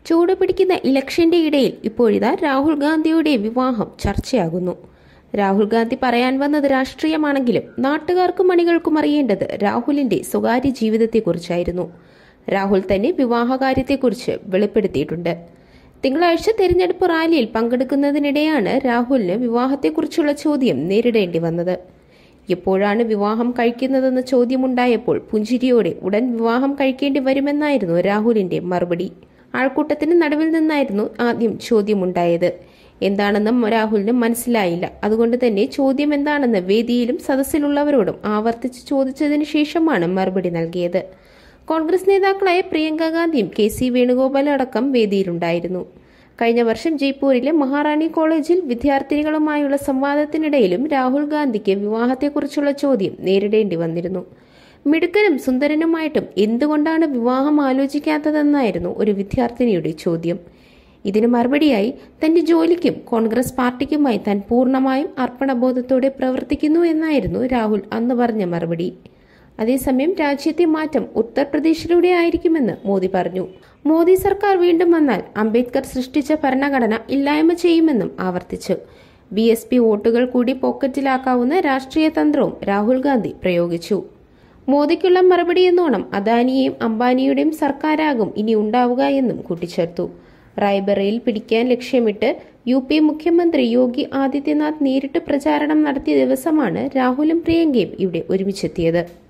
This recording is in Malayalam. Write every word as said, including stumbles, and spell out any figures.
ചൂട് പിടിക്കുന്ന ഇലക്ഷന്റെ ഇടയിൽ ഇപ്പോഴിതാ രാഹുൽ ഗാന്ധിയുടെ വിവാഹം ചർച്ചയാകുന്നു. രാഹുൽ ഗാന്ധി പറയാൻ വന്നത് രാഷ്ട്രീയമാണെങ്കിലും നാട്ടുകാർക്കും അണികൾക്കും അറിയേണ്ടത് രാഹുലിന്റെ സ്വകാര്യ ജീവിതത്തെക്കുറിച്ചായിരുന്നു. രാഹുൽ തന്നെ വിവാഹകാര്യത്തെക്കുറിച്ച് വെളിപ്പെടുത്തിയിട്ടുണ്ട്. തിങ്കളാഴ്ച തെരഞ്ഞെടുപ്പ് റാലിയിൽ പങ്കെടുക്കുന്നതിനിടെയാണ് രാഹുലിന് വിവാഹത്തെക്കുറിച്ചുള്ള ചോദ്യം നേരിടേണ്ടി വന്നത്. എപ്പോഴാണ് വിവാഹം കഴിക്കുന്നതെന്ന ചോദ്യമുണ്ടായപ്പോൾ പുഞ്ചിരിയോടെ ഉടൻ വിവാഹം കഴിക്കേണ്ടി വരുമെന്നായിരുന്നു രാഹുലിന്റെ മറുപടി. ആൾക്കൂട്ടത്തിന് നടുവിൽ നിന്നായിരുന്നു ആദ്യം ചോദ്യമുണ്ടായത്. എന്താണെന്നും രാഹുലിന് മനസ്സിലായില്ല. അതുകൊണ്ട് തന്നെ ചോദ്യം എന്താണെന്ന് വേദിയിലും സദസ്സിലുള്ളവരോടും ആവർത്തിച്ച് ചോദിച്ചതിനു ശേഷമാണ് മറുപടി നൽകിയത്. കോൺഗ്രസ് നേതാക്കളായ പ്രിയങ്ക ഗാന്ധിയും കെ സി വേണുഗോപാലും അടക്കം വേദിയിലുണ്ടായിരുന്നു. കഴിഞ്ഞ വർഷം ജയ്പൂരിലെ മഹാറാണി കോളേജിൽ വിദ്യാർത്ഥിനികളുമായുള്ള സംവാദത്തിനിടയിലും രാഹുൽ ഗാന്ധിക്ക് വിവാഹത്തെക്കുറിച്ചുള്ള ചോദ്യം നേരിടേണ്ടി വന്നിരുന്നു. മിടുക്കനും സുന്ദരനുമായിട്ടും എന്തുകൊണ്ടാണ് വിവാഹം ആലോചിക്കാത്തതെന്നായിരുന്നു ഒരു വിദ്യാർത്ഥിനിയുടെ ചോദ്യം. ഇതിന് മറുപടിയായി തന്റെ ജോലിക്കും കോൺഗ്രസ് പാർട്ടിക്കുമായി താൻ പൂർണ്ണമായും അർപ്പണബോധത്തോടെ പ്രവർത്തിക്കുന്നു എന്നായിരുന്നു രാഹുൽ അന്ന് പറഞ്ഞ മറുപടി. അതേസമയം രാജ്യത്തെ മാറ്റം ഉത്തർപ്രദേശിലൂടെ ആയിരിക്കുമെന്ന് മോദി പറഞ്ഞു. മോദി സർക്കാർ വീണ്ടും വന്നാൽ അംബേദ്കർ സൃഷ്ടിച്ച ഭരണഘടന ഇല്ലായ്മ ചെയ്യുമെന്നും ആവർത്തിച്ചു. ബി എസ് പി വോട്ടുകൾ കൂടി പോക്കറ്റിലാക്കാവുന്ന രാഷ്ട്രീയ തന്ത്രവും രാഹുൽ ഗാന്ധി പ്രയോഗിച്ചു. മോദിക്കുള്ള മറുപടി എന്നോണം അദാനിയെയും അംബാനിയുടെയും സർക്കാരാകും ഇനി ഉണ്ടാവുക എന്നും കൂട്ടിച്ചേർത്തു. റായ്ബറയിൽ പിടിക്കാൻ ലക്ഷ്യമിട്ട് യു പി മുഖ്യമന്ത്രി യോഗി ആദിത്യനാഥ് നേരിട്ട് പ്രചാരണം നടത്തിയ ദിവസമാണ് രാഹുലും പ്രിയങ്കയും ഇവിടെ ഒരുമിച്ചെത്തിയത്.